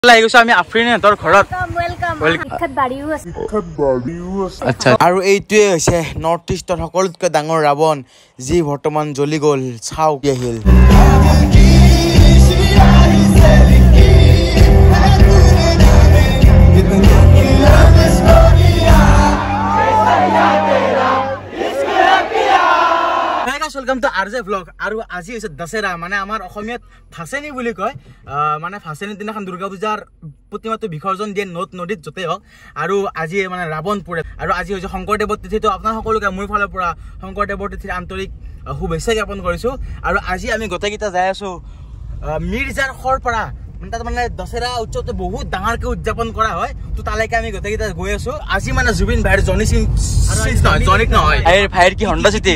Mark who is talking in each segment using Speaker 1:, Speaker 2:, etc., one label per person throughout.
Speaker 1: আমি আফ্ৰিনৰ ঘৰত আচ্ছা আৰু এইটোৱে হৈছে নৰ্থ ইষ্টৰ সকলোতকৈ ডাঙৰ ৰাৱণ যি বৰ্তমান জ্বলি গ'ল চাও কি আহিল वेलकम टू आरजे व्लॉग और आज হৈছে দশেৰা মানে আমাৰ অসমীয়াত ফাসেনি বুলি কয় মানে ফাসেনি দিনাখন দুৰ্গা পূজাৰ প্ৰতিমাটো বিসৰ্জন দিয়ে নদীত যতে হক আৰু আজি মানে ৰাৱণ পুৰে আৰু আজি হৈছে শংকৰদেৱৰ তিথি তো আপোনাৰ সকলোকে মোৰ ফালৰ পৰা শংকৰদেৱৰ তিথিৰ আন্তৰিক শুভেচ্ছা জ্ঞাপন কৰিছো আৰু আজি আমি গটেকিটা যাই আছো মিৰ্জাৰ খৰপাৰা মানে দশেৰা উৎসৱটো বহুত ডাঙৰকৈ উদযাপন কৰা হয় তো তালৈকে আমি গটেকিটা গৈ আছো আজি মানে জুবিন ভাইৰ জনি সিং জনিক নহয় এই ভাইৰ কি হন্ডা সিটি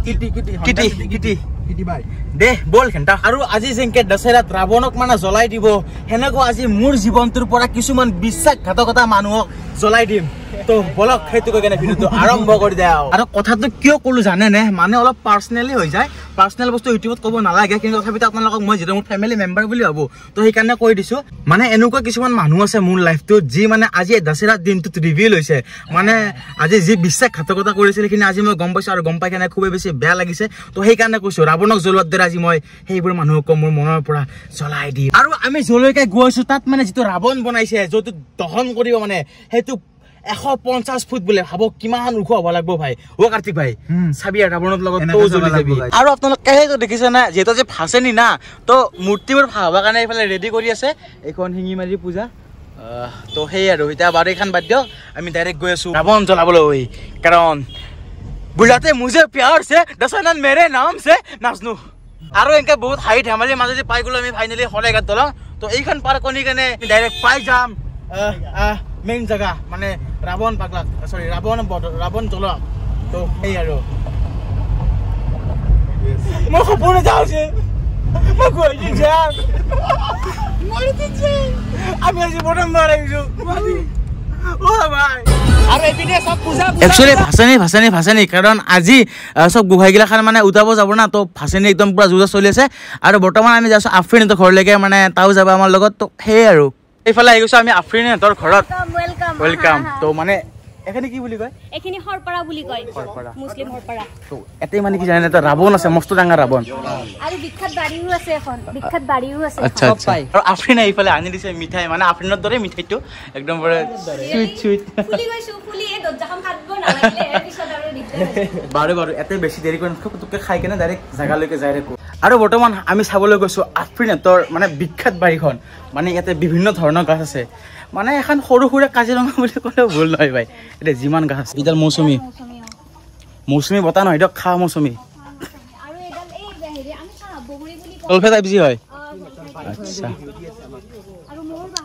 Speaker 1: কিটি ভাই দে বল ঘন্টা আৰু আজি যেনকে দশেৰাত ৰাৱণক মানে জ্বলাই দিব হেনেকো আজি মোৰ জীৱনটোৰ পৰা কিছুমান বিশ্বাসঘাতকতা মানুহক জ্বলাই দিম তো বলক সেইটো কইনে ভিডিওটো আৰম্ভ কৰি দাও আৰু কথাটো কিয় কলো জানে নে মানে অলপ পাৰ্সনেলি হৈ যায় পাৰ্সনেল বস্তু ইউটিউবত ক'ব নালাগে কিন্তু তথাপিতো আপোনালোকক মই যেটো মোৰ ফ্যামিলি মেম্বাৰ বুলি ভাবো তো সেই কাৰণে কৈ দিছো মানে এনেকুৱা কিছুমান মানুহ আছে মোৰ লাইফটো যি মানে আজি দশেৰাৰ দিনটোত ৰিভিল হৈছে মানে আজি যি বিশ্বাসঘাতকতা কৰিছিল কিনে আজি মই গম পাইছো আৰু গম পাই কেনে খুব বেছি বেয়া লাগিছে তো সেই কাৰণে কৈছো ৰাৱণক জ্বলোৱাৰ দৰে আজি মই সেইবোৰ মানুহক মোৰ মনৰ পৰা জ্বলাই দি আৰু আমি জলৈকে গৈছো তাত মানে যেটো ৰাৱণ বনাইছে যটো দহন কৰিব মানে হেতু 150 ফুট বলে ভাবক কিমান উখ হ'ব লাগব ভাই ও কাৰ্তিক ভাই চাবি ৰাৱণৰ লগত তো জ্বলি যাবি আৰু আপোনালোক কেহেতো দেখিছে না যেটো যে ফাসেনি না তো মূৰ্তিবোৰ ভাবা কাৰণে ইফালে ৰেডি কৰি আছে এখন হিঙিমাৰি পূজা তো সেই আৰু এটা বাৰ এখন বাদ দিও আমি ডাইৰেক্ট গৈ আছো ৰাৱণ জ্বলাবলৈ কাৰণ বুলাতে মুझे प्यार से दशनन मेरे नाम से नाचनु আৰু এনেকে বহুত হাই ধেমালি মাজে পাই গলো আমি ফাইনালি হলেঘাট দলং তো এইখন পাৰ কনি কেনে ডাইৰেক্ট পাই যাম মেইন জায়গা মানে ৰাৱণ পাগলা সৰি ৰাৱণ জ্বলা তো এই আৰু মই সপোনে যাওছে মই গৈ যাম আমি আজি প্ৰথমবাৰ আহিছো ও ভাই আৰু এপিনে সব পূজা একচুয়ালি ফাসেনি কাৰণ আজি সব গুহাইগিলা খান মানে উতাব যাব না তো ফাসেনি একদম পুৰা জুজা চলি আছে আৰু বৰ্তমান আমি যাইছো আফ্ৰিনৰ ঘৰলৈকে মানে তাও যাব আমাৰ লগত তো হে আৰু এইফালে আহি গৈছো আমি আফ্ৰিনৰ ঘৰত ওয়েলকাম তো মানে এখানে কি বুলি কয় এখানে খৰপাৰা বুলি কয় মুছলিম খৰপাৰা তো এতে মানে কি জানেন এটা ৰাৱণ আছে মস্ত ডাঙৰ ৰাৱণ আৰু বিখ্যাত বাড়িও আছে এখন বিখ্যাত বাড়িও আছে আচ্ছা আৰু আফ্ৰিন এইফালে আনি দিছে মিঠাই মানে আফ্ৰিনৰ দৰে মিঠাইটো একদম বড় সুইট ফুলি গৈছো ফুলি এই দজ্জাখন কাটব নালাগিলে পিছত আৰু দিতে বাৰে এতে বেছি দেৰি কৰি তুকে খাই কেনে ডাইৰেক্ট জাগালৈকে যাই ৰাখো আৰু বৰ্তমান আমি চাবলৈ গৈছো আফ্ৰিনৰ মানে বিখ্যাত বাড়িখন মানে ইয়াতে বিভিন্ন ধৰণৰ গাছ আছে মানে এখন সৰু সৰু কাজিৰঙা বুলি ক'লে ভুল নহয় ভাই এটা যিমান গাছ ইডাল মৌসুমী বতা নহয় এটা খা মৌসুমী আৰু এডাল এই হেৰি আমি খা বগৰী বুলি কওঁ অলফে টাইপ জি হয় আচ্ছা আৰু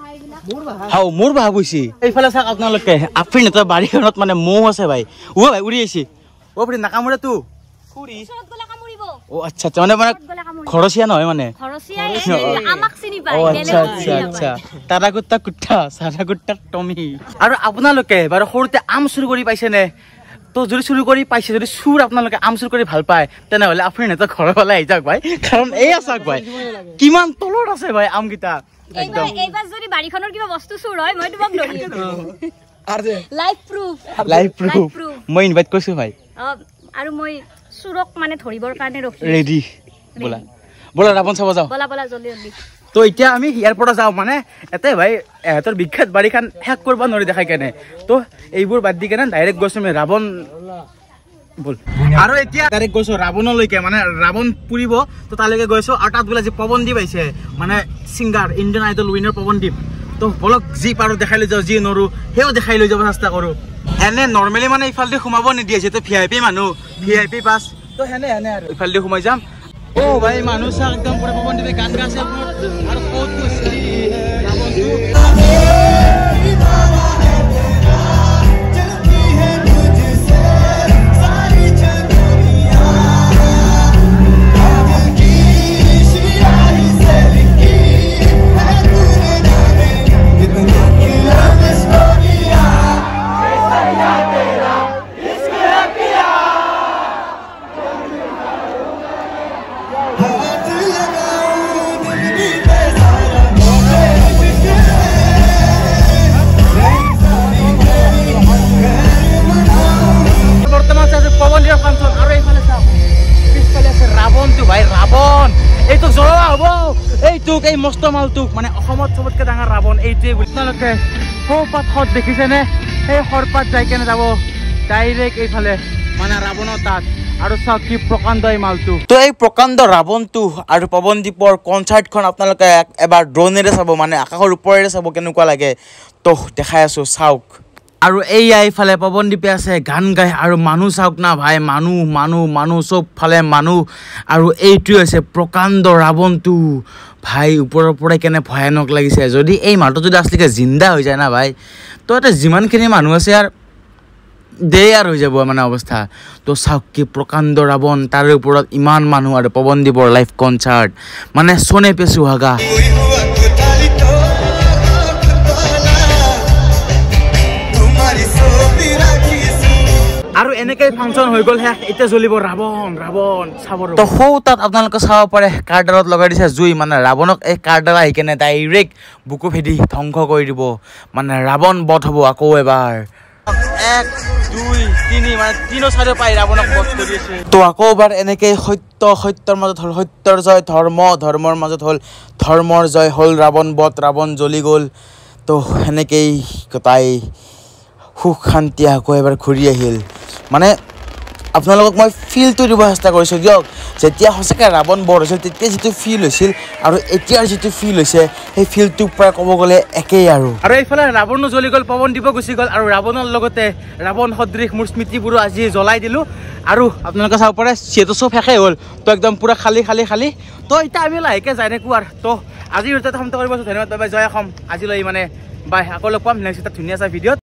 Speaker 1: মোৰ বাহা বুইছি এইফালে চাক আপোনালোকে আফ্ৰিনৰ বাড়িখনত মানে মৌ আছে ভাই ও ভাই উৰি আহিছে ও ফ্ৰি নাকামুৰে তু ফুৰি চত গলা কামুৰিব ও আচ্ছা মানে খৰচিয়া নহয় মানে খৰচিয়া আমাক চিনি পায় আচ্ছা তাৰাগুট্টা কুট্টা সাৰাগুট্টা টমি আৰু আপোনালোকে বাৰু সৰুতে আম চুৰি কৰি পাইছে নে তো যদি চুৰি কৰি পাইছে যদি চুৰ আপোনালোকে আম চুৰি কৰি ভাল পায় তেনেহলে আফ্ৰিনৰ ঘৰৰ ফালে আহি যাওক ভাই কাৰণ এই আছাক ভাই কিমান তলত আছে ভাই আমগিটা একদম এইবাৰ যদি বাড়িখনৰ কিবা বস্তু চুৰ হয় মই তোমাক ধৰি আৰজে লাইভ প্ৰুফ মই ইনভাইট কৰিছো ভাই আৰু মই চুৰক মানে ধৰিবৰ কাৰণে ৰখি ৰেডি বলা ৰাৱণ চাব যাও বলা জলদি তো এতিয়া আমি ইয়াৰ পৰা যাও মানে এতে ভাই এতৰ বিখ্যাত বাড়িখান হেক কৰবা নৰি দেখাই কেনে তো এইবোৰ বাদ দি কেনে ডাইৰেক্ট গৈছো আমি ৰাৱণ বল আৰু এতিয়া ডাইৰেক্ট গৈছো ৰাৱণলৈকে মানে ৰাৱণ পুৰিব তো তালৈকে গৈছো আৰু তাত বোলে যে পৱনদীপ আহিছে মানে singer Indian Idol winner Pawandeep তো বলক যি পাৰো দেখাই লৈ যাও যি নৰো হেও দেখাই লৈ যাব চেষ্টা কৰো এনে নৰমালি মানে ইফালদি সোমাব নিদিয়ে যেটো ভিআইপি মানুহ ভিআইপি পাস তো হেনে আৰু ইফালদি সোমাই যাম ও ভাই মানুষ একদম পুরো পবনদীপে গান গাছে আর বহুত খুশি মালটোক এই মস্ত মালটোক মানে অসমত চবতকে ডাঙৰ ৰাৱণ এইটোৱে বুলি আপোনালোকে সৌপাত দেখিছেনে সেই সৰপাত যাই কেনে যাব ডাইৰেক্ট এইফালে মানে ৰাৱণৰ তাত আৰু চাওক কি প্ৰকাণ্ড এই মালটো তো এই প্ৰকাণ্ড ৰাৱণটো আৰু পৱনদ্বীপৰ কনচাৰ্টখন আপোনালোকে এবাৰ ড্ৰোনেৰে চাব মানে আকাশৰ ওপৰেৰে চাব কেনেকুৱা লাগে তো দেখাই আছো চাওক আৰু এইয়া এইফালে পৱনদ্বীপে আছে গান গায় আৰু মানুহ চাওক না ভাই মানুহ চব ফালে মানুহ আৰু এইটোৱে হৈছে প্ৰকাণ্ড ৰাৱণটো ভাই ওপৰৰ পৰাই কেনে ভয়ানক লাগিছে যদি এই মালটো যদি আচলতে জিন্দা হৈ যায় না ভাই তো এটা যিমানখিনি মানুহ আছে আৰু দেয়াৰ হৈ যাব মানে অৱস্থা তো চাওক কি প্ৰকাণ্ড ৰাৱণ তাৰে ওপৰত ইমান মানুহ আৰু পৱনদ্বীপৰ লাইভ কনচাৰ্ট মানে সোনে পে সুহাগা আৰু এনেকৈ ফাংচন হৈ গ'ল হে এতিয়া জ্বলিব ৰাৱণ চাব তো সৌ তাত আপোনালোকে চাব পাৰে কাৰডালত লগাই দিছে জুই মানে ৰাৱণক এই কাৰডাল আহি কেনে ডাইৰেক্ট বুকু ভেদি ধ্বংস কৰি দিব মানে ৰাৱণ বধ হ'ব আকৌ এবাৰ 1 2 3 মানে তিনো চাইডে পাই ৰাৱণক বধ কৰি আছে তো আকৌ এবাৰ এনেকৈ সত্যৰ মাজত হ'ল সত্যৰ জয় ধৰ্মৰ মাজত হ'ল ধৰ্মৰ জয় হ'ল ৰাৱণ বধ ৰাৱণ জ্বলি গ'ল তো সেনেকেই তাই সুখ শান্তি আকৌ এবাৰ ঘূৰি আহিল মানে আপোনালোকক মই ফিলটো দিব চেষ্টা কৰিছোঁ দিয়ক যেতিয়া সঁচাকৈ ৰাৱণ বধ হৈছিল তেতিয়া যিটো ফিল হৈছিল আৰু এতিয়াৰ যিটো ফিল হৈছে সেই ফিলটোৰ পৰা ক'ব গ'লে একেই আৰু এইফালে ৰাৱণো জ্বলি গ'ল পৱনদ্বীপ গুচি গ'ল আৰু ৰাৱণৰ লগতে ৰাৱণ সদৃশ মোৰ স্মৃতিবোৰো আজি জ্বলাই দিলোঁ আৰু আপোনালোকে চাব পাৰে যিহেতু চব শেষেই হ'ল তো একদম পূৰা খালী তো এতিয়া আমি লাহেকৈ যাই থাকোঁ আৰু তো আজিৰ সমাপ্ত কৰিব ধন্যবাদ বাই জয় অসম আজিলৈ মানে বাই আকৌ লগ পাম নেক্সট এটা ধুনীয়া ভিডিঅ'ত